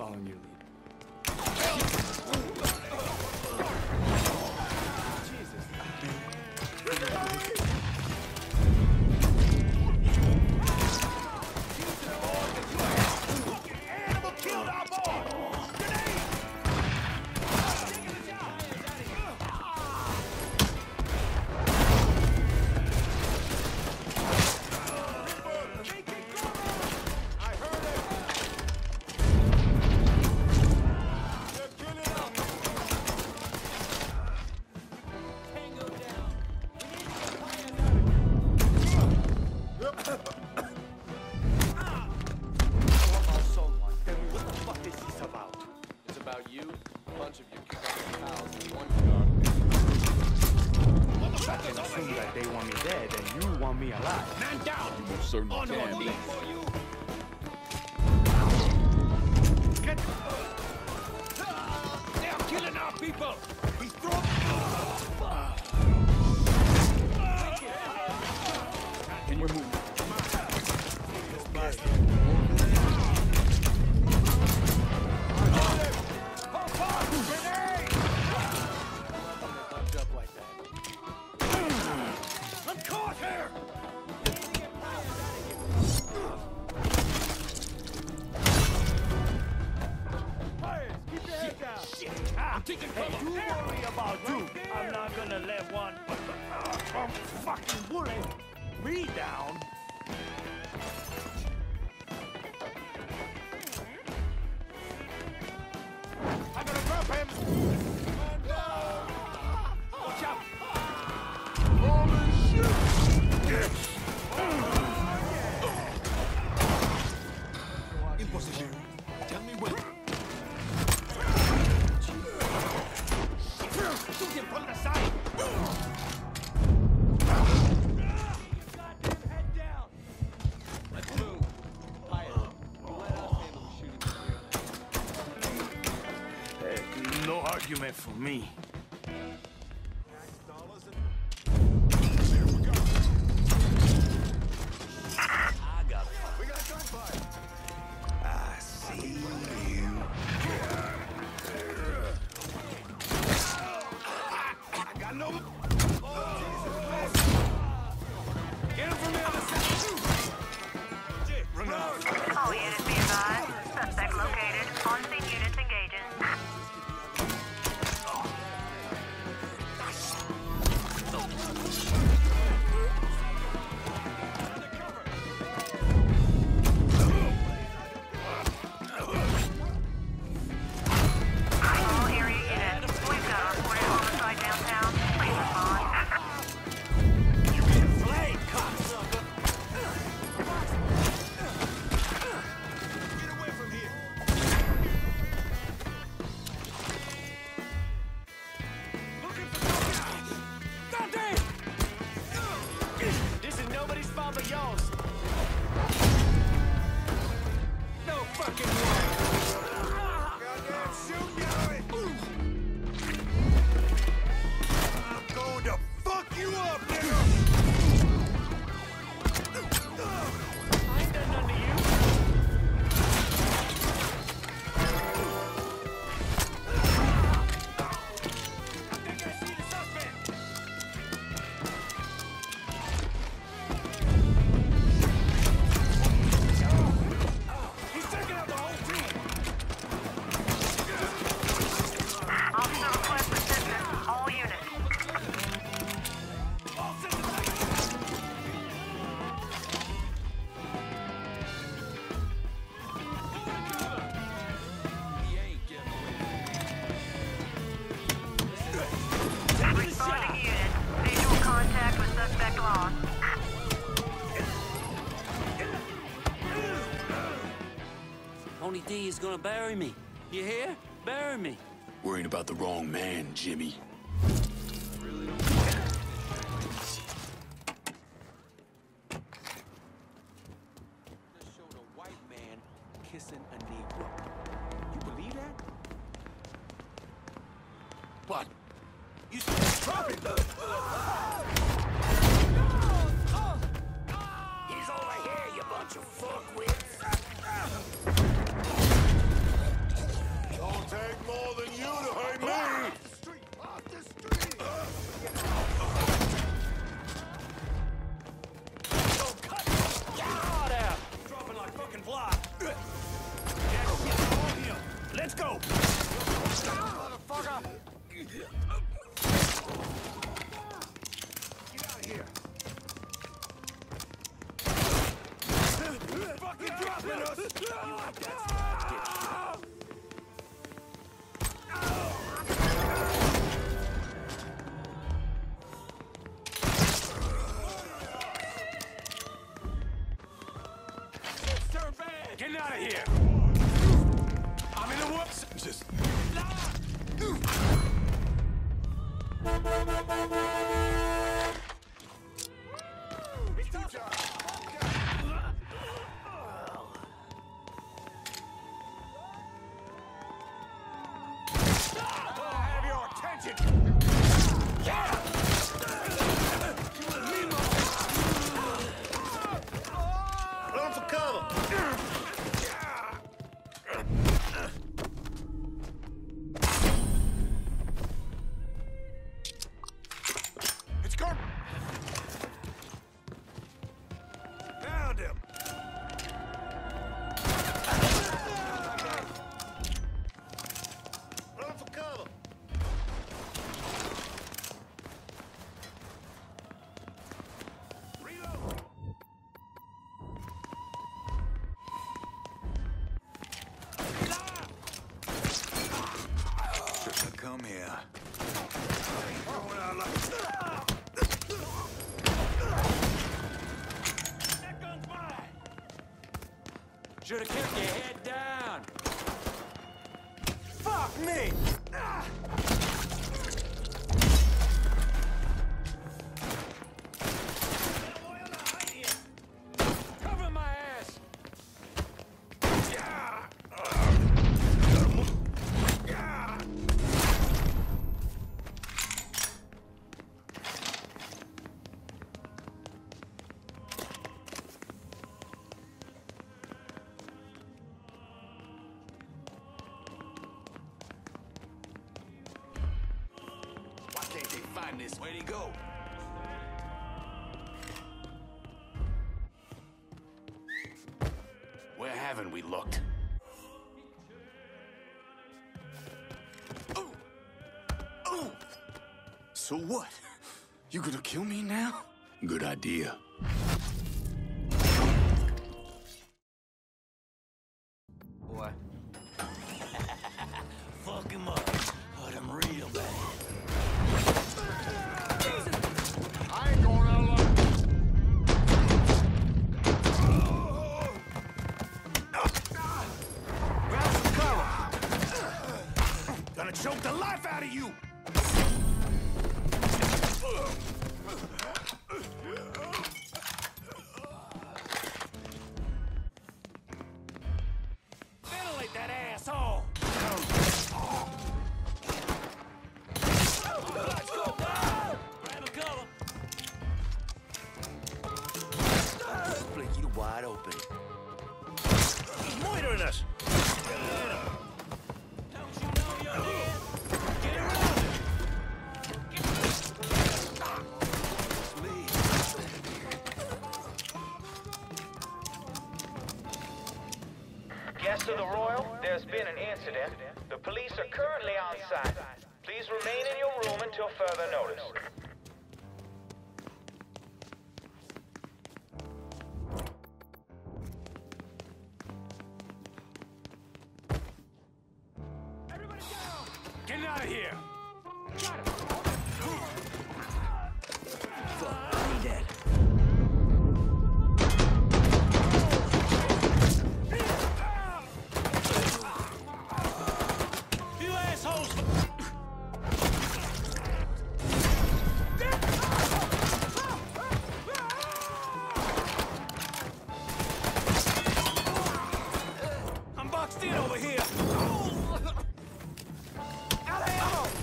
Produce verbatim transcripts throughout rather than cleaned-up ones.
following your lead. On your knees. They are killing our people. He's throwing. Can you move? I'm caught here. Hey, you worry about you. I'm not gonna let one uh, fucking bullet me down. I'm gonna drop him. Watch out! Holy shit! Yes. In position. Tell me when. Shoot him from the side! Goddamn head down! Let's move. Hyatt, you let us handle the shooting here. No argument for me. I got it. We got gunfire. I see you. No. Oh, get him from the other side. Run out. All units be advised. Suspect located. On-scene units engaging. All area units. We've got a reported homicide downtown. Please respond. You get a flag, cocksucker. Get away from here. Looking for takedowns. Goddamn! This is nobody's fault but yours. No fucking way. Goddamn, shoot, Gary! I'm going to fuck you up, nigga! I ain't done nothing to you. I think I see the suspect. He's taking out the whole team. Officer request assistance. All units. All systems active. He ain't getting away. Responding unit. Visual contact with suspect lost. Tony D is gonna bury me. You hear? Bury me. Worrying about the wrong man, Jimmy. Just showed a white man kissing a Negro. You believe that? What? You said drop it, though. He's over here, you bunch of fuckwits. get us? You like that? Get shot. Turn bad. Get out of here. I'm in the whoops. Just. Have your attention. Run for cover. It's gone. Found him. Run for cover. Reload. Shouldn't have come here. Going out like that gun's mine. Should have kept your head down. Fuck me! Ah. Cover my ass. Yeah. Yeah. Why can't they find this? Where'd he go? Where haven't we looked? Oh! Oh! So what? You gonna kill me now? Good idea. Boy. Fuck him up. Hurt him real bad. I ain't going out alone. Grab some cover. Gonna choke the life out of you. Ventilate that asshole. Let's go down. Grab a cover. Split you wide open. He's moitering us. Don't you know you're here? Get around it. Guests of the Royal, there's been an incident. The police are currently on site. Please remain in your room until further notice. Everybody down. Get out of here. You assholes! I'm boxed in over here. Out of ammo.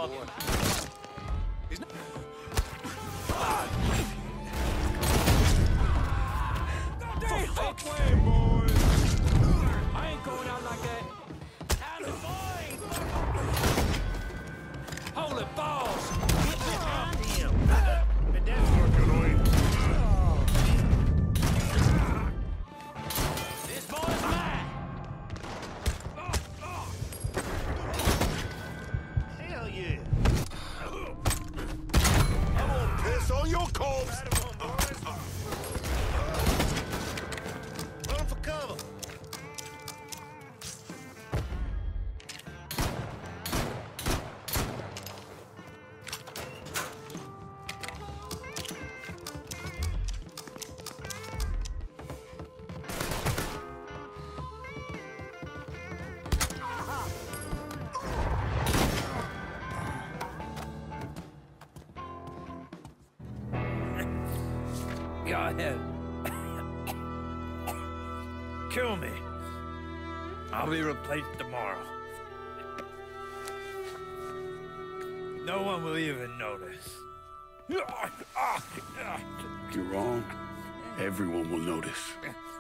boy. Fuck way, boys! I ain't going out like that. Out of line! Holy balls! Get behind him. And that's working on him. This boy's mine! Hell yeah. I'm gonna piss on your corpse! Right him on, boys. Run for cover. Go ahead. Kill me. I'll be replaced tomorrow. No one will even notice. You're wrong. Everyone will notice.